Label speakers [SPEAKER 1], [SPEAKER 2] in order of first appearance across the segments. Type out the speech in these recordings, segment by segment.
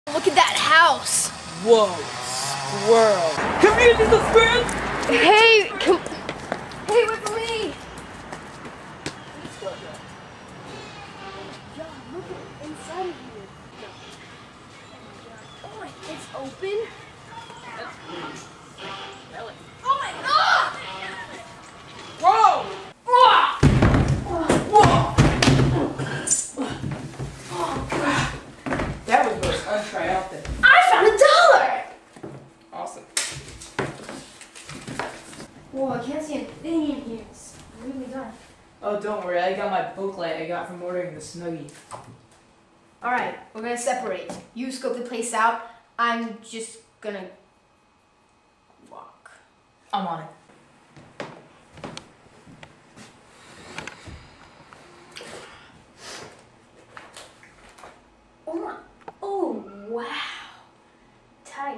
[SPEAKER 1] Look at that house.
[SPEAKER 2] Whoa, squirrel. Come here, little squirrel.
[SPEAKER 1] Hey, come. Hey, wait for me. John, look at inside of here. Oh, it's open. Oh my God!
[SPEAKER 2] Whoa! That was most untriumphant.
[SPEAKER 1] I found $1!
[SPEAKER 2] Awesome.
[SPEAKER 1] Whoa, I can't see a thing in here. It's really dark.
[SPEAKER 2] Oh, don't worry. I got my booklet I got from ordering the Snuggie.
[SPEAKER 1] Alright, we're gonna separate. You scope the place out. I'm just gonna walk.
[SPEAKER 2] I'm on it.
[SPEAKER 1] Oh my, oh wow. Tight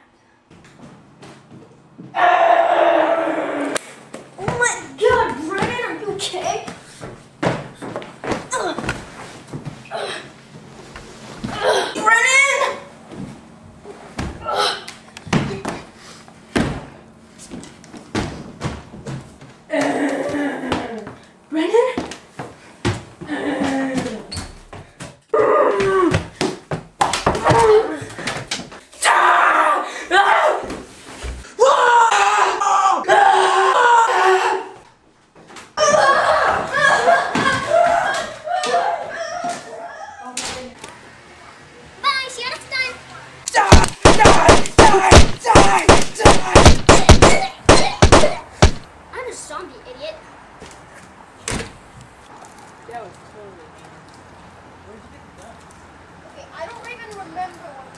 [SPEAKER 1] abs. Oh my God, Brennan, are you okay? Brennan! Brennan?
[SPEAKER 3] I'm a zombie, idiot.
[SPEAKER 2] That was totally. Where'd you get the gun?
[SPEAKER 1] Okay, I don't even remember what